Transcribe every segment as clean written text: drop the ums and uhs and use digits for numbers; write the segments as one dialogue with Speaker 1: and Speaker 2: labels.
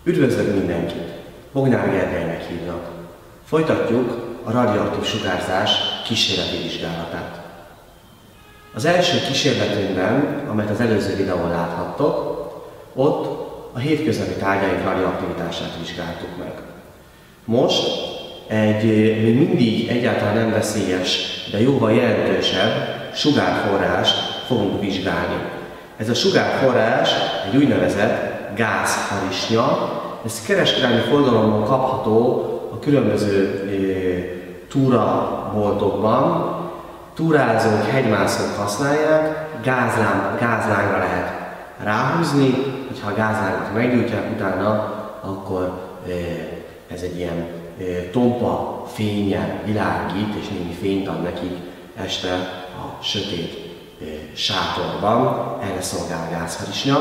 Speaker 1: Üdvözlök mindenkit! Bognár Gergelynek hívnak. Folytatjuk a radioaktív sugárzás kísérleti vizsgálatát. Az első kísérletünkben, amelyet az előző videón láthattok, ott a hétköznapi tárgyaink radioaktivitását vizsgáltuk meg. Most egy még mindig egyáltalán nem veszélyes, de jóval jelentősebb sugárforrást fogunk vizsgálni. Ez a sugárforrás egy úgynevezett gázharisnya. Ez kereskedelmi forgalomban kapható a különböző túraboltokban. Túrázók, hegymászók használják, gázlángra lehet ráhúzni, hogyha a gázlángot meggyújtják utána, akkor ez egy ilyen tompa fénnyel világít, és némi fényt ad nekik este a sötét sátorban. Erre szolgál a gázharisnya.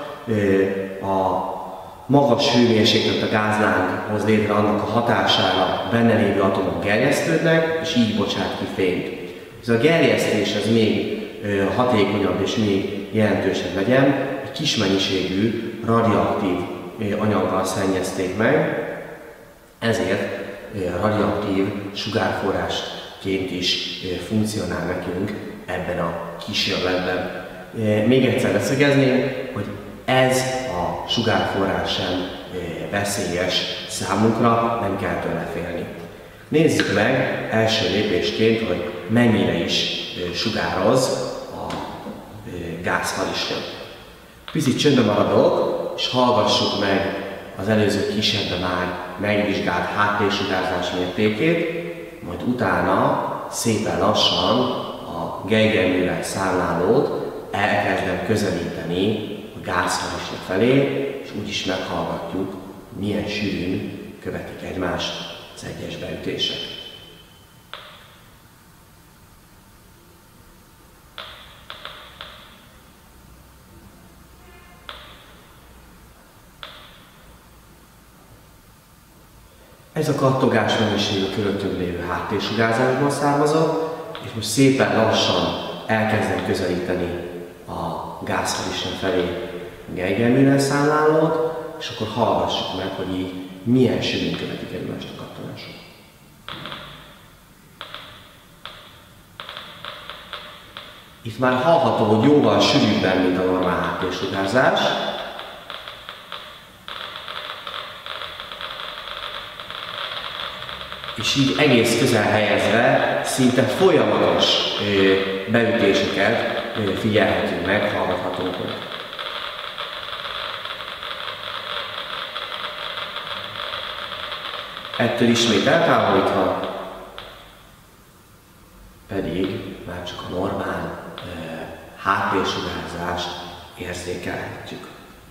Speaker 1: A magas hőmérséklet a gázláng hoz létre, annak a hatására benne lévő atomok gerjesztődnek, és így bocsát ki fényt. Ez a gerjesztés ez még hatékonyabb és még jelentősebb legyen, egy kis mennyiségű radioaktív anyaggal szennyezték meg, ezért radioaktív sugárforrásként is funkcionál nekünk ebben a kísérletben. Még egyszer leszögezném, hogy ez a sugárforrás sem veszélyes számunkra, nem kell tőle félni. Nézzük meg első lépésként, hogy mennyire is sugároz a gázharisnya. Picit csöndben maradok, és hallgassuk meg az előző kísérletben már megvizsgált háttérsugárzás mértékét, majd utána szépen lassan a Geiger-Müller számlálót elkezdem közelíteni a gázharisnya felé, és úgyis meghallgatjuk, milyen sűrűn követik egymást az egyes beütések. Ez a kattogás mennyiség a körülöttünk lévő háttérsugárzásból származott, és most szépen lassan elkezdem közelíteni a gázharisnya felé a Geiger-Müller számlálót, és akkor hallgassuk meg, hogy így milyen sűrűn követik egymást a kattogások. Itt már hallható, hogy jóval sűrűbben, mint a normál háttérsugárzás. És így egész közel helyezve szinte folyamatos beütéseket figyelhetünk meg, hallgathatunk meg. Ettől ismét eltávolítva pedig már csak a normál háttérsugárzást érzékelhetjük.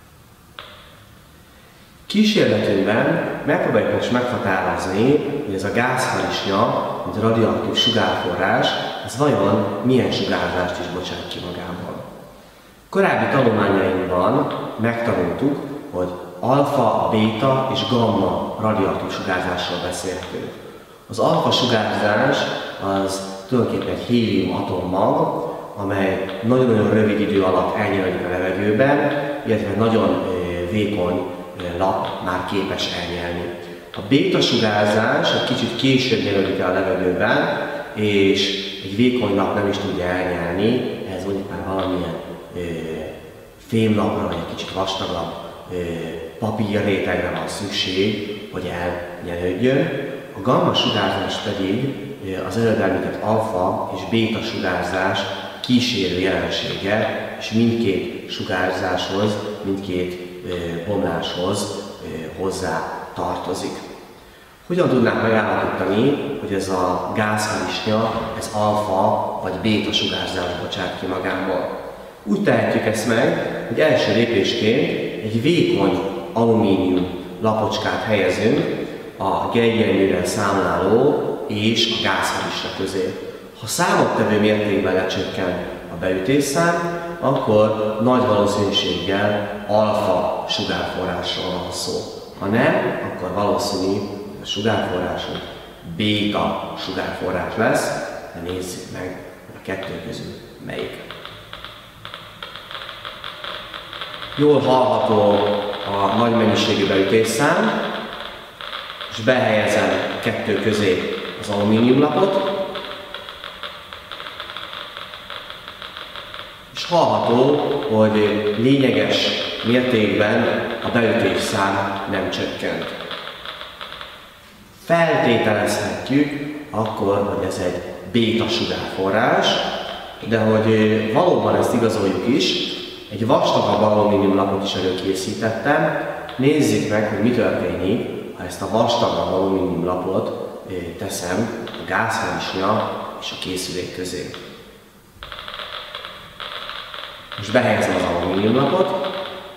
Speaker 1: Kísérletünkben megpróbáljuk most meghatározni, hogy ez a gázharisnya, mint radioaktív sugárforrás, ez vajon milyen sugárzást is bocsát ki magában. Korábbi tanulmányainkban megtanultuk, hogy alfa, béta és gamma radioaktív sugárzásról beszéltünk. Az alfa sugárzás az tulajdonképpen egy hélium atommag, amely nagyon-nagyon rövid idő alatt elnyelődik a levegőben, illetve nagyon vékony lap már képes elnyelni. A béta sugárzás egy kicsit később nyelődik el a levegőben, és egy vékony lap nem is tudja elnyelni, ehhez mondjuk már valamilyen fémlapra, vagy egy kicsit vastagabb papírrétegre van szükség, hogy elnyelődjön. A gamma sugárzás pedig az előbb említett alfa és béta sugárzás kísérő jelensége, és mindkét sugárzáshoz, mindkét bomláshoz hozzá tartozik. Hogyan tudnánk megállapítani, hogy ez a gázharisnya, ez alfa vagy béta sugárzást bocsát ki magából? Úgy tehetjük ezt meg, hogy első lépésként egy vékony alumínium lapocskát helyezünk a Geiger-Müller számláló és a gázharisnya közé. Ha számottevő mértékben lecsökken a beütésszám, akkor nagy valószínűséggel alfa sugárforrásról van szó. Ha nem, akkor valószínű, hogy a sugárforrásunk béta sugárforrás lesz, de nézzük meg, hogy a kettő közül melyik. Jól hallható a nagy mennyiségű beütésszám, és behelyezem kettő közé az alumíniumlapot, és hallható, hogy lényeges mértékben a beütésszám nem csökkent. Feltételezhetjük akkor, hogy ez egy béta sugárforrás, de hogy valóban ezt igazoljuk is, egy vastagabb alumíniumlapot is előkészítettem. Nézzük meg, hogy mi történik, ha ezt a vastagabb alumíniumlapot teszem a gázharisnya és a készülék közé. Most behelyezem az alumíniumlapot,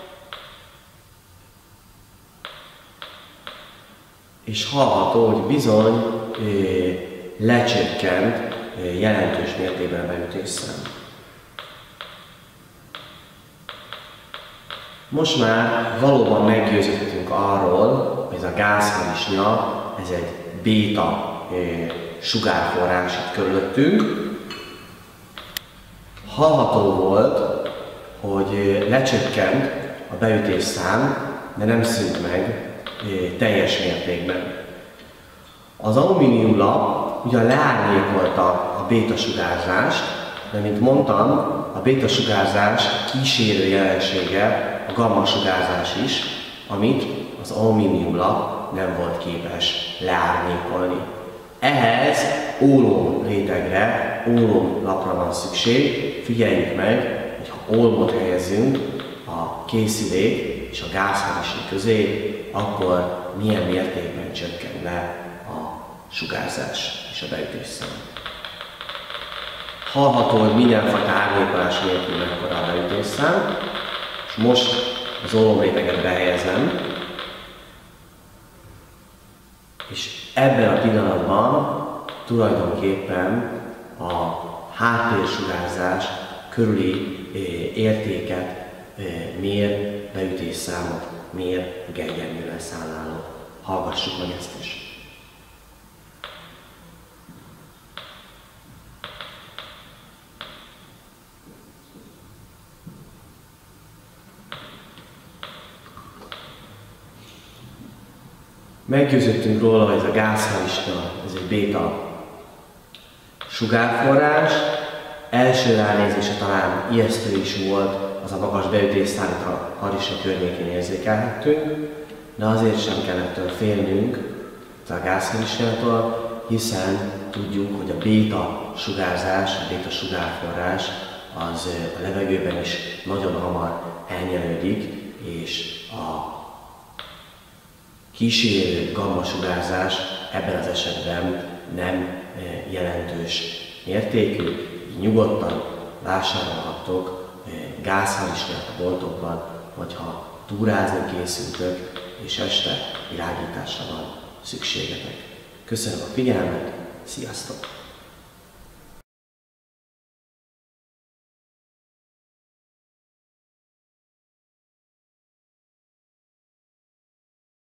Speaker 1: és hallható, hogy bizony lecsökkent jelentős mértékben a beütésszám. Most már valóban meggyőződhetünk arról, hogy ez a gázharisnya, ez egy béta sugárforrás itt körülöttünk. Hallható volt, hogy lecsökkent a beütésszám, de nem szűnt meg teljes mértékben. Az alumíniumlap ugyan leárnyékolta a béta sugárzást, de mint mondtam, a béta sugárzás kísérő jelensége a gamma sugárzás is, amit az alumíniumlap nem volt képes leárnyékolni. Ehhez ólom rétegre, ólomlapra van szükség. Figyeljük meg, hogy ha ólmot helyezünk a készülék és a gázharisnya közé, akkor milyen mértékben csökken le a sugárzás és a beütésszám. Hallható, hogy mindenfajta árnyékolás nélkül mekkora a beütésszám, és most az ólomréteget behelyezem, és ebben a pillanatban tulajdonképpen a háttérsugárzás körüli értéket mér, beütésszámot mér a Geiger-Müller számláló. Hallgassuk meg ezt is. Meggyőződtünk róla, hogy ez a gázharisnya, ez egy béta sugárforrás. Első ránézésre talán ijesztő is volt az a magas beütésszám, amit a harisnya környékén érzékelhettünk, de azért sem kell ettől félnünk a gázharisnyától, hiszen tudjuk, hogy a béta sugárzás, a béta sugárforrás az a levegőben is nagyon hamar elnyelődik, és a kísérő gamma sugárzás ebben az esetben nem jelentős mértékű. Nyugodtan vásárolhattok gázharisnyát a boltokban, hogyha túrázni készültök, és este világításra van szükségetek. Köszönöm a figyelmet, sziasztok!